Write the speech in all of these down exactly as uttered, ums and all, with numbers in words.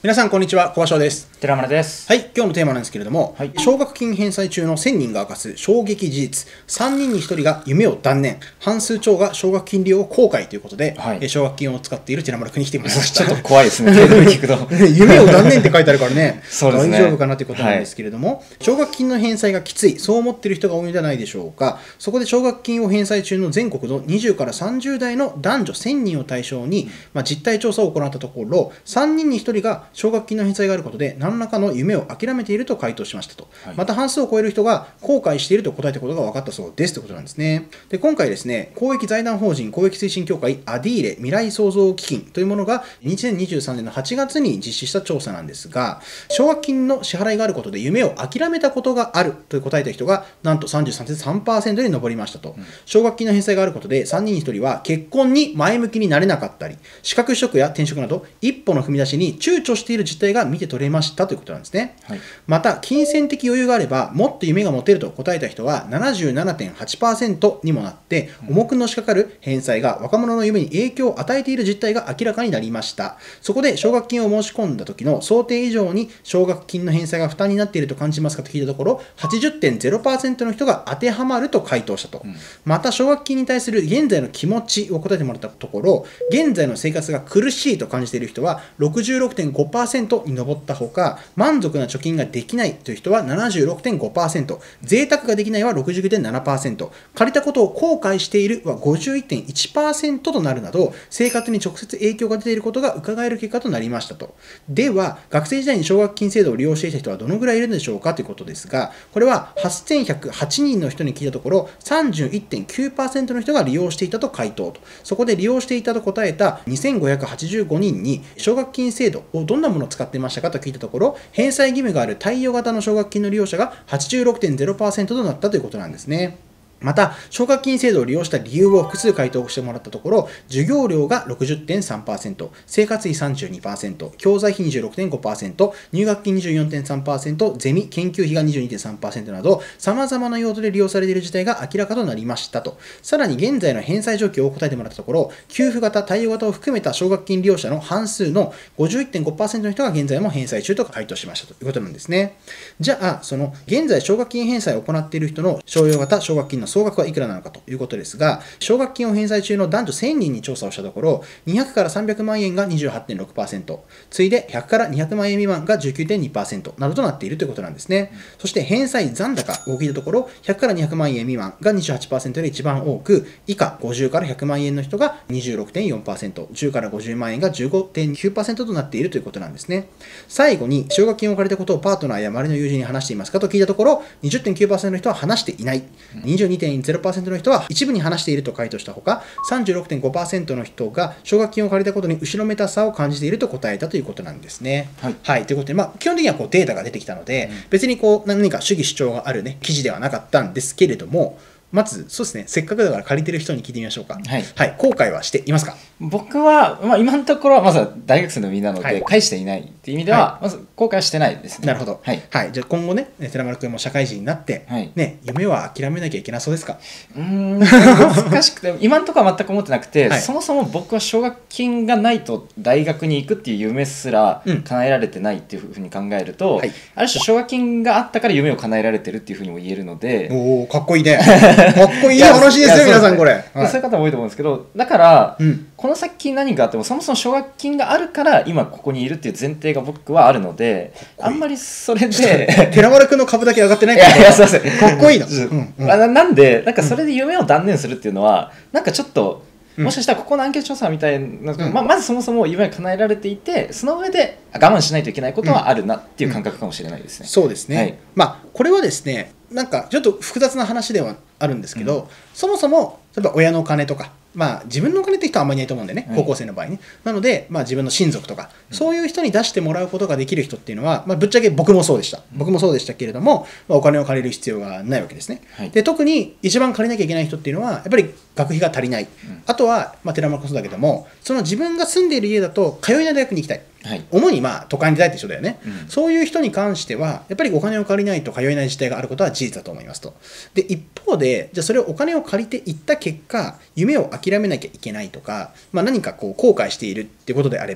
皆さんこんにちは、小場翔です。 寺村です。 はい、今日のテーマなんですけれども、はい、奨学金返済中のせんにんが明かす衝撃事実、さんにんにひとりが夢を断念、半数超が奨学金利用を後悔ということで、はい、奨学金を使っている寺村君に来てもらいました。 ちょっと怖いですね、程度に聞くと夢を断念って書いてあるからね、 そうですね、 大丈夫かなということなんですけれども、奨、はい、学金の返済がきつい、そう思っている人が多いのではないでしょうか。そこで奨学金を返済中の全国のにじゅうからさんじゅう代の男女せんにんを対象に、まあ、実態調査を行ったところ、さんにんにひとりが奨学金の返済があることで何らかの夢を諦めていると回答しましたと、はい、また半数を超える人が後悔していると答えたことが分かったそうですということなんですね。で今回ですね、公益財団法人公益推進協会アディーレ未来創造基金というものがにせんにじゅうさんねんのはちがつに実施した調査なんですが、奨学金の支払いがあることで夢を諦めたことがあるという答えた人がなんと さんじゅうさんてんさんパーセント に上りましたと、うん、奨学金の返済があることでさんにんにひとりは結婚に前向きになれなかったり、資格取得や転職など一歩の踏み出しに躊躇している実態が見て取れましたということなんですね。はい、また金銭的余裕があればもっと夢が持てると答えた人は ななじゅうななてんはちパーセント にもなって、重くのしかかる返済が若者の夢に影響を与えている実態が明らかになりました。そこで奨学金を申し込んだ時の想定以上に奨学金の返済が負担になっていると感じますかと聞いたところ はちじゅってんゼロパーセント の人が当てはまると回答したと、うん、また奨学金に対する現在の気持ちを答えてもらったところ、現在の生活が苦しいと感じている人は ろくじゅうろくてんごパーセント に上ったほか、満足な貯金ができないという人は ななじゅうろくてんごパーセント、贅沢ができないは ろくじゅうきゅうてんななパーセント、借りたことを後悔しているは ごじゅういってんいちパーセント となるなど、生活に直接影響が出ていることが伺える結果となりましたと。では、学生時代に奨学金制度を利用していた人はどのぐらいいるのでしょうかということですが、これははっせんひゃくはちにんの人に聞いたところ さんじゅういってんきゅうパーセント の人が利用していたと回答と。そこで利用していたと答えたにせんごひゃくはちじゅうごにんに奨学金制度をどんなものを使っていましたかと聞いたところ、返済義務がある貸与型の奨学金の利用者が はちじゅうろくてんゼロパーセント となったということなんですね。また、奨学金制度を利用した理由を複数回答してもらったところ、授業料が ろくじゅってんさんパーセント、生活費 さんじゅうにパーセント、教材費 にじゅうろくてんごパーセント、入学金 にじゅうよんてんさんパーセント、ゼミ、研究費が にじゅうにてんさんパーセント など、様々な用途で利用されている事態が明らかとなりましたと。さらに現在の返済状況を答えてもらったところ、給付型、貸与型を含めた奨学金利用者の半数の ごじゅういってんごパーセント の人が現在も返済中と回答しましたということなんですね。じゃあ、その現在奨学金返済を行っている人の商用型奨学金の総額はいくらなのかということですが、奨学金を返済中の男女せんにんに調査をしたところ、にひゃくからさんびゃくまんえんが にじゅうはちてんろくパーセント、次いでひゃくからにひゃくまんえん未満が じゅうきゅうてんにパーセント などとなっているということなんですね。うん、そして返済残高を聞いたところ、ひゃくからにひゃくまんえん未満が にじゅうはちパーセント で一番多く、以下ごじゅうからひゃくまんえんの人が にじゅうろくてんよんパーセント、じゅうからごじゅうまんえんが じゅうごてんきゅうパーセント となっているということなんですね。最後に、奨学金を借りたことをパートナーや周りの友人に話していますかと聞いたところ、にじゅってんきゅうパーセント の人は話していない、にじゅうにてんゼロパーセント の人は一部に話していると回答したほか、さんじゅうろくてんごパーセント の人が奨学金を借りたことに後ろめたさを感じていると答えたということなんですね。はい。はい、ということで、まあ、基本的にはこうデータが出てきたので、うん、別にこう何か主義主張がある、ね、記事ではなかったんですけれども、まず、そうですね、せっかくだから借りてる人に聞いてみましょうか。はい。はい、後悔はしていますか？ 僕は、まあ、今のところはまずは大学生の身なので、はい、返していないっていう意味では、はい、まず後悔はしてないですね。 なるほど。はい。はい、じゃあ今後ね、寺丸君も社会人になって、はい、ね、夢は諦めなきゃいけなそうですか？ うーん、難しくて、今のところは全く思ってなくて、はい、そもそも僕は奨学金がないと大学に行くっていう夢すら叶えられてないっていうふうに考えると、うんはい、ある種奨学金があったから夢を叶えられてるっていうふうにも言えるので。 おー、かっこいいね。かっこいい話ですよ、皆さんこれ。 はい、そういう方も多いと思うんですけど、だから、うん、この先何があってもそもそも奨学金があるから今ここにいるっていう前提が僕はあるので、あんまりそれで寺丸君の株だけ上がってないから、いやいや、すいません、 かっこいいの、 うんうん、あなんでなんかそれで夢を断念するっていうのはなんかちょっと、もしかしたらここのアンケート調査みたいな、うんまあ、まずそもそも夢が叶えられていて、その上で我慢しないといけないことはあるなっていう感覚かもしれないですね。 うんうん、そうですね、はい、まあこれはですね、なんかちょっと複雑な話ではあるんですけど、うん、そもそも例えば親のお金とか、まあ、自分のお金って人はあんまりいないと思うんでね、はい、高校生の場合ね。なので、まあ、自分の親族とか、うん、そういう人に出してもらうことができる人っていうのは、まあ、ぶっちゃけ僕もそうでした。僕もそうでしたけれども、まあ、お金を借りる必要がないわけですね。はい、で特に一番借りなきゃいけない人っていうのは、やっぱり学費が足りない。うん、あとは、まあ、寺村こそだけども、その自分が住んでいる家だと通えない大学に行きたい。はい、主にまあ都会に出たいって人だよね、うん、そういう人に関してはやっぱりお金を借りないと通えない事態があることは事実だと思いますと。で一方で、じゃあそれをお金を借りていった結果夢を諦めなきゃいけないとか、まあ、何かこう後悔しているってことであれば、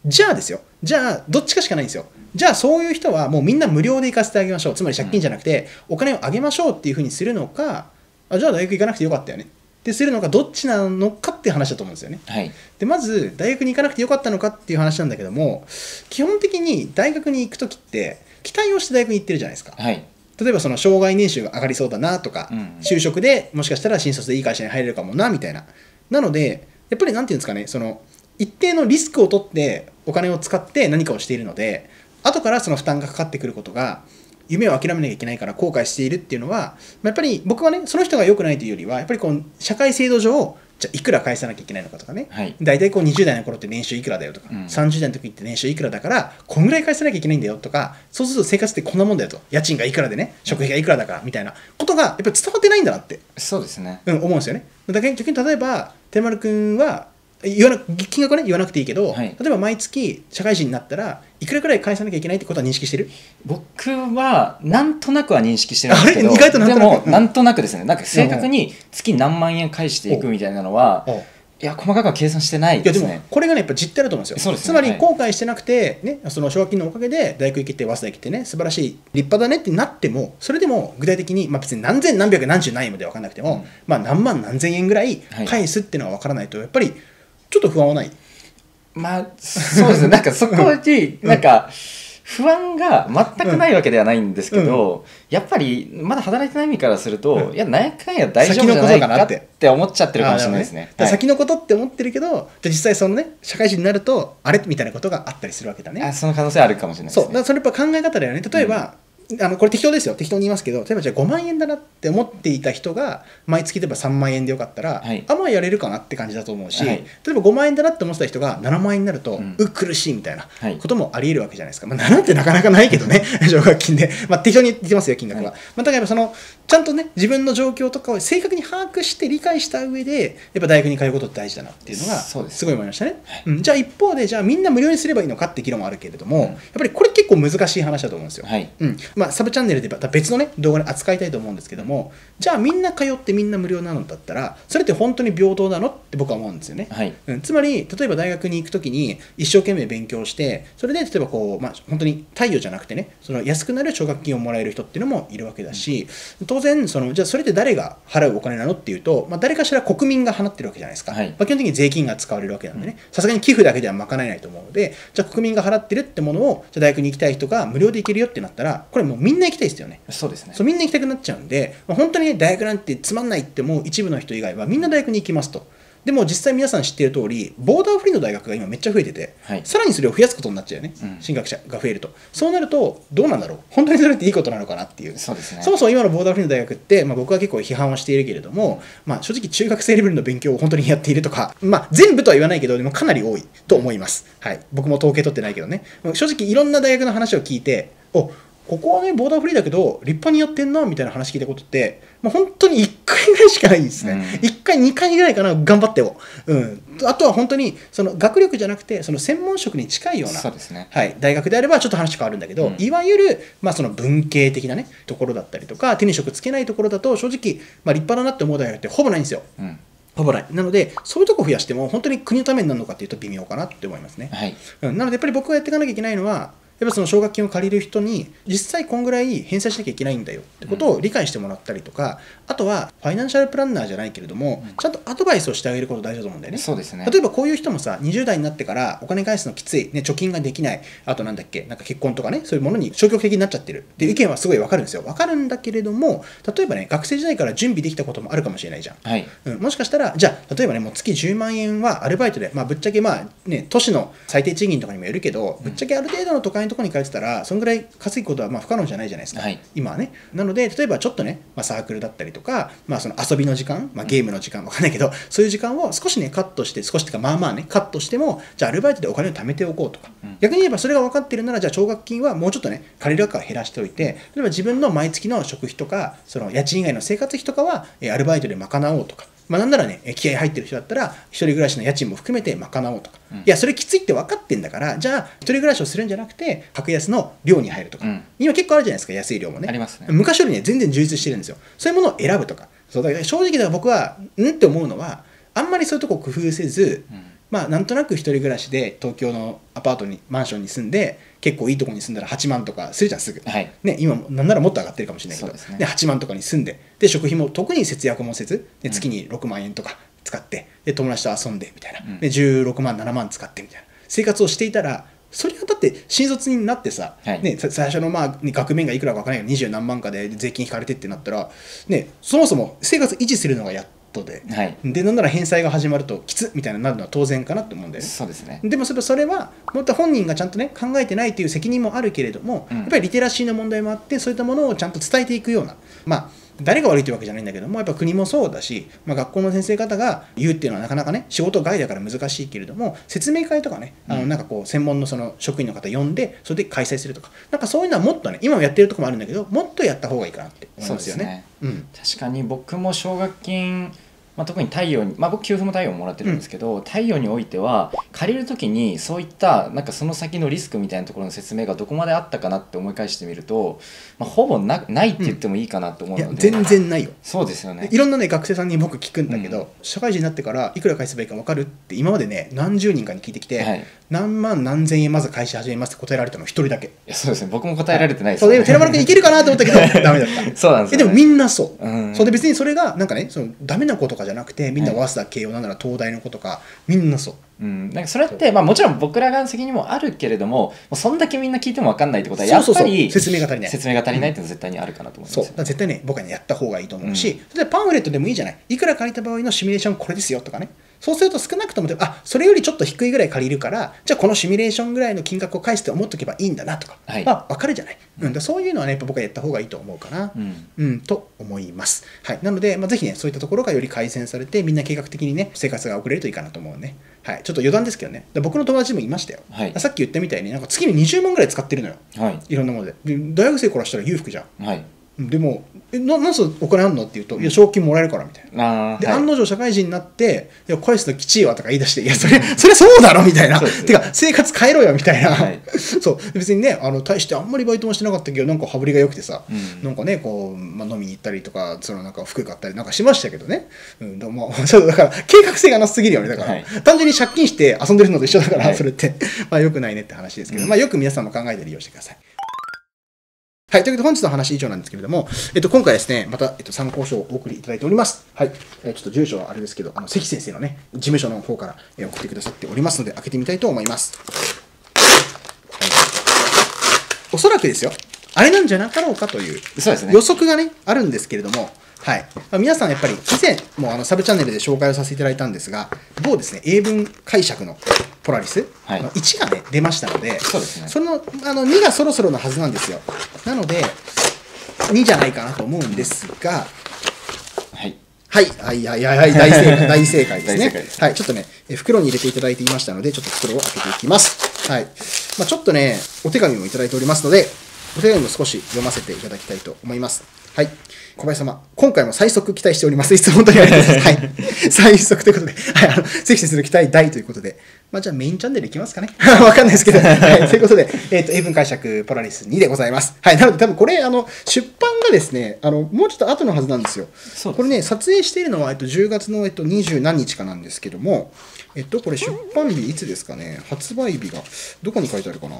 じゃあですよ、じゃあどっちかしかないんですよ。じゃあそういう人はもうみんな無料で行かせてあげましょう、つまり借金じゃなくてお金をあげましょうっていうふうにするのか、あじゃあ大学行かなくてよかったよねってするのか、どっちなのかっていう話だと思うんですよね。 はい、 でまず大学に行かなくてよかったのかっていう話なんだけども、基本的に大学に行くときって期待をして大学に行ってるじゃないですか。 はい、 例えばその生涯年収が上がりそうだなとか、うん、就職でもしかしたら新卒でいい会社に入れるかもなみたいな。なのでやっぱりなんていうんですかね、その一定のリスクを取ってお金を使って何かをしているので、後からその負担がかかってくることが、夢を諦めなきゃいけないから後悔しているっていうのは、やっぱり僕はね、その人が良くないというよりは、やっぱりこう社会制度上じゃあいくら返さなきゃいけないのかとかね、はい、大体こうにじゅう代の頃って年収いくらだよとか、うん、さんじゅう代の時って年収いくらだからこんぐらい返さなきゃいけないんだよとか、そうすると生活ってこんなもんだよと、家賃がいくらでね、食費がいくらだからみたいなことがやっぱり伝わってないんだなって、 そうですね、 うん、思うんですよね。だから逆に例えば寺丸君は言わな金額はね言わなくていいけど、はい、例えば毎月社会人になったらいくらくらい返さなきゃいけないってことは認識してる？ 僕はなんとなくは認識してるんですけど、 意外となんとなく、 でもなんとなくですね、なんか正確に月何万円返していくみたいなのは、いや細かくは計算してないですね。 いやでもこれがねやっぱ実態だと思うんですよ。そうですね、つまり後悔してなくて、ね、その奨学金のおかげで大学行けて早稲田行けてね素晴らしい立派だねってなっても、それでも具体的に、まあ、別に何千何百何十何円まで分からなくても、うん、まあ、何万何千円ぐらい返すっていうのは分からないとやっぱりちょっと不安はない？ まあそうですね、なんかそこになんか不安が全くないわけではないんですけど、うん、やっぱりまだ働いてない身からすると、うん、いや何やかんや大丈夫じゃないかって思っちゃってるかもしれないですね。 ね、先のことって思ってるけど、じゃ実際そのね社会人になるとあれみたいなことがあったりするわけだね。 あ、その可能性あるかもしれないですね。 そうだからそれやっぱ考え方だよね。例えば、うんあのこれ適当ですよ、適当に言いますけど、例えばじゃあごまんえんだなって思っていた人が毎月例えばさんまんえんでよかったら、はい、あまあやれるかなって感じだと思うし、はい、例えばごまんえんだなって思ってた人がななまんえんになると、うん、う苦しいみたいなこともありえるわけじゃないですか。まあ、ななってなかなかないけどね奨学金で、まあ、適当に言ってますよ金額は、はい、まあ、だからそのちゃんとね自分の状況とかを正確に把握して理解した上でやっぱ大学に通うことって大事だなっていうのがすごい思いましたね。はい、うん、じゃあ一方でじゃあみんな無料にすればいいのかって議論もあるけれども、うん、やっぱりこれ結構難しい話だと思うんですよ。はい、うん、まあ、サブチャンネルで別のね動画で扱いたいと思うんですけども、じゃあみんな通ってみんな無料なのだったらそれって本当に平等なのって僕は思うんですよね。はい、うん、つまり例えば大学に行くときに一生懸命勉強してそれで例えばこう、まあ、本当に貸与じゃなくてねその安くなる奨学金をもらえる人っていうのもいるわけだし、当然そのじゃあそれって誰が払うお金なのっていうと、まあ、誰かしら国民が払ってるわけじゃないですか。はい、まあ、基本的に税金が使われるわけなんでね、さすがに寄付だけでは賄えないと思うので、じゃあ国民が払ってるってものをじゃあ大学に行きたい人が無料で行けるよってなったらこれもうみんな行きたいですよね。 そうですね。 そうみんな行きたくなっちゃうんで、まあ、本当に、ね、大学なんてつまんないってもう一部の人以外はみんな大学に行きますと。でも実際皆さん知っている通りボーダーフリーの大学が今めっちゃ増えてて、はい、さらにそれを増やすことになっちゃうよね、うん、進学者が増えると。そうなるとどうなんだろう、本当にそれっていいことなのかなっていう。そうですね、そもそも今のボーダーフリーの大学って、まあ、僕は結構批判をしているけれども、まあ、正直中学生レベルの勉強を本当にやっているとか、まあ、全部とは言わないけどでもかなり多いと思います。はい、僕も統計取ってないけどね、正直いろんな大学の話を聞いて、おここはねボーダーフリーだけど立派にやってんなみたいな話聞いたことって、まあ、本当にいっかいぐらいしかないですね、うん、いっかいにかいぐらいかな頑張っても、うん、あとは本当にその学力じゃなくてその専門職に近いようなそうですね、 はい、大学であればちょっと話変わるんだけど、うん、いわゆる、まあ、その文系的なねところだったりとか手に職つけないところだと正直、まあ、立派だなって思う大学ってほぼないんですよ、うん、ほぼない。なのでそういうとこ増やしても本当に国のためになるのかっていうと微妙かなって思いますね、はい、うん、なのでやっぱり僕がやっていかなきゃいけないのはやっぱその奨学金を借りる人に実際こんぐらい返済しなきゃいけないんだよってことを理解してもらったりとか、あとはファイナンシャルプランナーじゃないけれども、ちゃんとアドバイスをしてあげること大事だと思うんだよね。そうですね。例えばこういう人もさにじゅう代になってからお金返すのきつい、ね、貯金ができない、あとなんだっけなんか結婚とかねそういうものに消極的になっちゃってるっていう意見はすごい分かるんですよ。分かるんだけれども、例えばね学生時代から準備できたこともあるかもしれないじゃん、はい、うん、もしかしたらじゃあ例えばねもう月じゅうまんえんはアルバイトで、まあ、ぶっちゃけまあね都市の最低賃金とかにもよるけど、ぶっちゃけある程度の都会のところに通ってたらそんぐらい稼ぐことはまあ不可能じゃないじゃないですか、はい、今はね。なので例えばちょっとね、まあ、サークルだったりとか、まあ、その遊びの時間、まあ、ゲームの時間わかんないけどそういう時間を少しねカットして少しっていうかまあまあねカットしてもじゃあアルバイトでお金を貯めておこうとか、うん、逆に言えばそれが分かってるならじゃあ奨学金はもうちょっとね借りる額は減らしておいて、例えば自分の毎月の食費とかその家賃以外の生活費とかはアルバイトで賄おうとか、まあ、なんならね気合入ってる人だったら一人暮らしの家賃も含めて賄おうとか、うん、いやそれきついって分かってんだからじゃあ一人暮らしをするんじゃなくて格安の寮に入るとか、うん、今結構あるじゃないですか安い寮もね。ありますね。昔よりね全然充実してるんですよ。そういうものを選ぶとか。そうだから正直だから僕はんって思うのはあんまりそういうとこ工夫せず、うん、 まあなんとなく一人暮らしで東京のアパートにマンションに住んで結構いいところに住んだらはちまんとかするじゃんすぐ、 はいね、今もなんならもっと上がってるかもしれないけど、で、ね、はちまんとかに住んでで食費も特に節約もせずで月にろくまんえんとか使ってで友達と遊んでみたいな、うん、でじゅうろくまんななまん使ってみたいな生活をしていたらそれはだって新卒になってさ、はいね、最初のまあ額面がいくらか分からないけどにじゅうなんまんかで税金引かれてってなったら、ね、そもそも生活維持するのがやっとで、はい、でなんなら返済が始まるときつみたいになるのは当然かなって思うんだよね。 そうですね。 でもそれはもっと本人がちゃんとね考えてないという責任もあるけれども、うん、やっぱりリテラシーの問題もあってそういったものをちゃんと伝えていくようなまあ誰が悪いというわけじゃないんだけどもやっぱ国もそうだし、まあ、学校の先生方が言うっていうのはなかなかね仕事外だから難しいけれども説明会とかね、うん、あのなんかこう専門のその職員の方呼んでそれで開催するとかなんかそういうのはもっとね今もやってるところもあるんだけどもっとやった方がいいかなって思いますよね。 そうですね、うん、確かに僕も奨学金まあ、特に太陽に、まあ、僕給付も太陽もらってるんですけど、うん、太陽においては借りるときにそういったなんかその先のリスクみたいなところの説明がどこまであったかなって思い返してみると、まあ、ほぼ な, ないって言ってもいいかなと思うので、 うん、いや全然ないよ。 そうですよね。 いろんな、ね、学生さんに僕聞くんだけど、うん、社会人になってからいくら返せばいいか分かるって今までね何十人かに聞いてきて、はい、何万何千円まず返し始めますって答えられたの一人だけ。いやそうですね僕も答えられてないですよね。そうで寺丸君いけるかなと思ったけどダメだったそうなんですよ、ね、 でもみんなそう、 うん、 そうで別にそれがなんかねそのダメな子とかじゃなくてみんな早稲田慶応なんなら東大の子とかみんなそう、 うん、なんかそれって、まあ、もちろん僕ら側の責任もあるけれどももうそんだけみんな聞いても分かんないってことはやっぱり説明が足りない説明が足りないっていうのは絶対にあるかなと思います、 うん、そうだ絶対ね僕はねやった方がいいと思うし、うん、例えばパンフレットでもいいじゃないいくら借りた場合のシミュレーションこれですよとかねそうすると少なくともあそれよりちょっと低いぐらい借りるからじゃあこのシミュレーションぐらいの金額を返して思っとけばいいんだなとか、はい、まあ分かるじゃない、うん、だそういうのはねやっぱ僕はやった方がいいと思うかな、うんうん、と思います、はい、なので、まあ、ぜひねそういったところがより改善されてみんな計画的にね生活が送れるといいかなと思うね、はい、ちょっと余談ですけどね僕の友達もいましたよ、はい、さっき言ったみたいになんか月ににじゅうまんぐらい使ってるのよ、はい、いろんなもの で, で大学生からしたら裕福じゃん、はいでもえななんでお金あんのって言うと、うん、いや奨学金もらえるからみたいなで、はい、案の定社会人になっていや返すのきちいわとか言い出していやそれそれそうだろみたいなてか生活変えろよみたいな、はい、そう別にねあの大してあんまりバイトもしてなかったけどなんか羽振りが良くてさ、うん、なんかねこう、まあ、飲みに行ったりとかそのなんか服買ったりなんかしましたけどね、うん、だ, まあ、そうだから計画性がなさすぎるよねだから、はい、単純に借金して遊んでるのと一緒だから、はい、それってまあ良くないねって話ですけど、うんまあ、よく皆さんも考えて利用してください。はい。ということで本日の話以上なんですけれども、えっと、今回ですね、また、えっと、参考書をお送りいただいております。はい。えー、ちょっと住所はあれですけど、あの、関先生のね、事務所の方から、えー、送ってくださっておりますので、開けてみたいと思います。はい。おそらくですよ、あれなんじゃなかろうかという予測がね、あるんですけれども、はい。まあ、皆さんやっぱり、以前もあのサブチャンネルで紹介をさせていただいたんですが、某ですね、英文解釈のポラリス、はい、いちがね、出ましたので、そうですね、そのあのにがそろそろのはずなんですよ。なので、にじゃないかなと思うんですが、はい。はい、はい、はい、はい、大正解、大正解ですね。ですはい、ちょっとね、袋に入れていただいていましたので、ちょっと袋を開けていきます。はい。まあ、ちょっとね、お手紙もいただいておりますので、お手紙も少し読ませていただきたいと思います。はい。小林様、今回も最速期待しております。いつも本当にありがとうございます。はい。最速ということで、はい、あの、関先生の期待大ということで、まあ、じゃあメインチャンネルいきますかね。わかんないですけど、はい。ということで、えっと、英文解釈ポラリスにでございます。はい。なので、多分これ、あの、出版がですね、あの、もうちょっと後のはずなんですよ。そうです。これね、撮影しているのは、えっと、じゅうがつの、えっと、にじゅうなんにちかなんですけども、えっと、これ出版日いつですかね。発売日が、どこに書いてあるかな。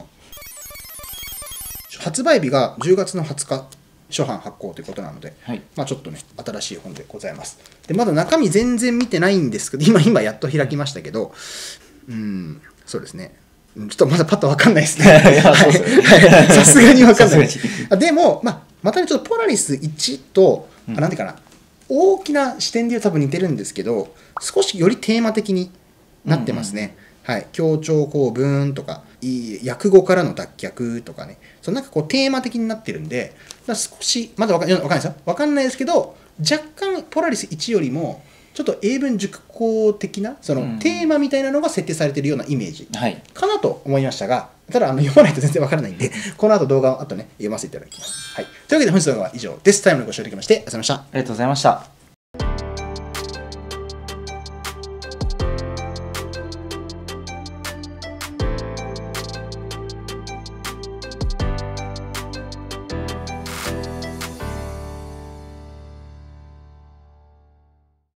発売日がじゅうがつのはつか。初版発行ということなので、はい、まあちょっとね、新しい本でございます。で、まだ中身全然見てないんですけど、今、今やっと開きましたけど、うん、そうですね。ちょっとまだパッとわかんないですね。さすがにわかんない。でも、まあ、またね、ちょっとポラリスいちと、うん、あなんていうかな、大きな視点で多分似てるんですけど、少しよりテーマ的になってますね。うんうん、はい。協調構文とか、訳語からの脱却とかね、そのなんかこうテーマ的になってるんで、少し、まだわかんないですよ。わかんないですけど、若干ポラリスいちよりも、ちょっと英文熟考的な、そのテーマみたいなのが設定されているようなイメージかなと思いましたが、ただあの読まないと全然わからないんで、この後動画を後ね、読ませていただきます。はい。というわけで本日の動画は以上です。最後までご視聴いただきまして、ありがとうございました。 ありがとうございました。